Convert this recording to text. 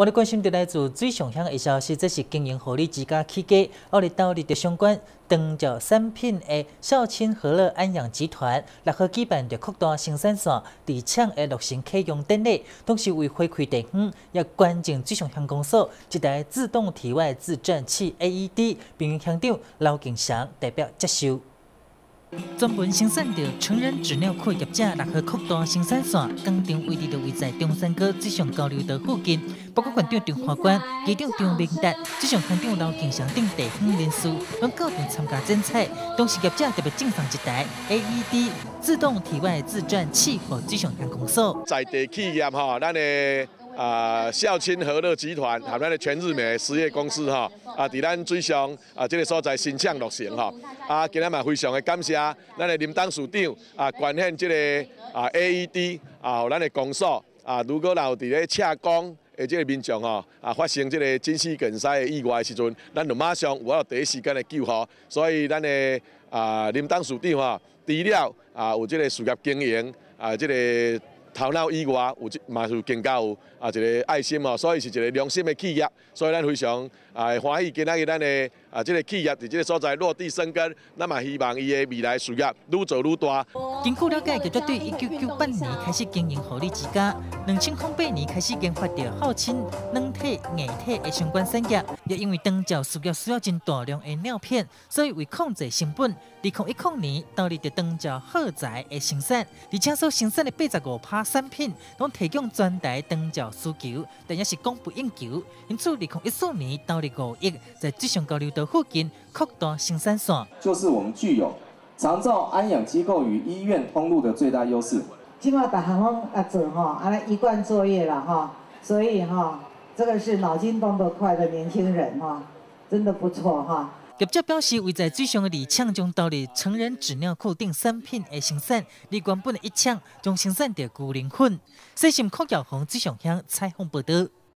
我哋关心到来自水上乡的消息，这是经营护理之家起家，我哋斗立着相关长照产品的孝亲和乐安养集团6号举办着扩大生产线伫厂的落成启用典礼，同时为回馈地方，也捐赠水上乡公所一台自动体外自转器 AED， 并由乡长刘敬祥代表接受。 专门生产着成人纸尿裤业者6号扩大生产线，工厂位置就位在中山高水上交流道附近。包括县长张华官、机长张明达、水上乡长刘敬祥等地方人士，拢到场参加剪彩。同时，业者特别赠送一台 AED 自动体外自转器给水上乡公所。 在地企业咱的。 孝亲和乐集团和咱的全日美实业公司伫咱水上这个所在新厂落成今日嘛非常的感谢咱的林董事长捐献这个AED 互咱的公所如果有伫咧车工的这个民众发生这个真死梗塞的意外的时阵，咱就马上有第一时间的救护，所以咱的林董事长除了有这个事业经营这个。 头脑以外，嘛是更加有一个爱心所以是一个良心的企业，所以咱非常欢喜今仔日咱的这个企业伫这个所在落地生根，咱嘛希望伊的未来事业愈做愈大。 根据了解，业者对1998年开始经营护理之家，2008年开始研发着号称软体、硬体的相关产业，也因为长照事业需要真大量的尿片，所以为控制成本，2010年导入着长照耗材的生产，而且所生产的85%产品拢提供全台长照需求，但也是供不应求，因此2014年导入5亿，在水上交流道附近扩大生产线。 就是我们具有长照安养机构与医院通路的最大优势。 今嘛大行拢做一贯作业了所以这个是脑筋动得快的年轻人真的不错业者表示，为在水上的2厂将导入成人纸尿裤等产品的生产，离原本的1厂将生产到牛奶粉。细心柯耀宏水上乡采访报道。